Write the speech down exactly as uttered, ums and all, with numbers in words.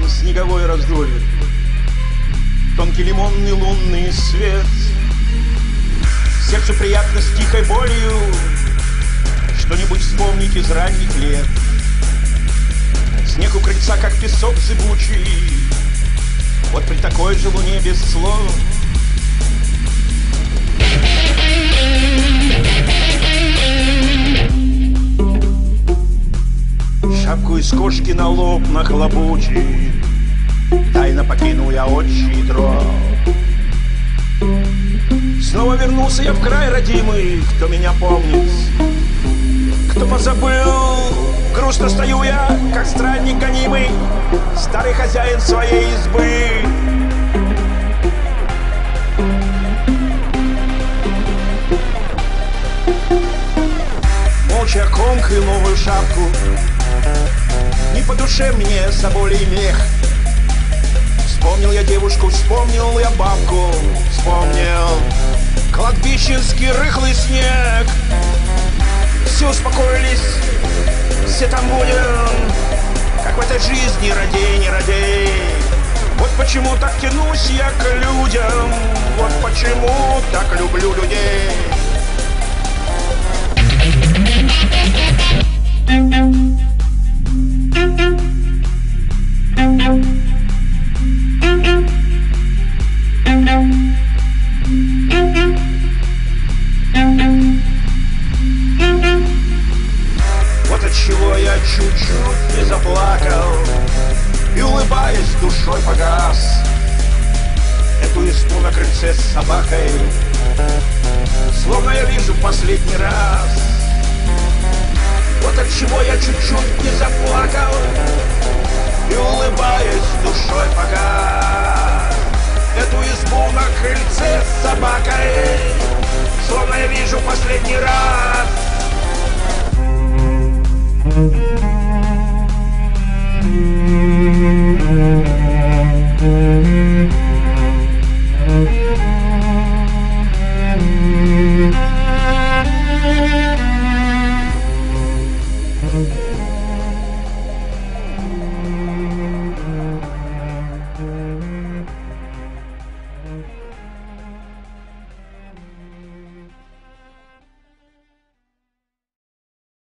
снеговой раздолье, тонкий лимонный лунный свет. Сердцу приятно с тихой болью что-нибудь вспомнить из ранних лет. Снег у крыльца, как песок зыбучий, вот при такой же луне без слов. Шапку из кошки на лоб нахлобучит, тайно покинул я отчий дров. Снова вернулся я в край родимый, кто меня помнит, кто позабыл. Грустно стою я, как странник гонимый, старый хозяин своей избы. Молча комкаю новую шапку, не по душе мне соболей мех. Вспомнил я девушку, вспомнил я бабку, вспомнил кладбищенский рыхлый снег. Все успокоились, все там будем, как в этой жизни, родей, не родей. Вот почему так тянусь я к людям, вот почему так люблю людей. Вот отчего я чуть-чуть не заплакал и, улыбаясь, душой погас эту избу на крыльце с собакой, словно я вижу в последний раз. Вот отчего я чуть-чуть не заплакал и, улыбаясь, душой погас эту избу на крыльце с собакой, словно я вижу в последний раз. Thank you.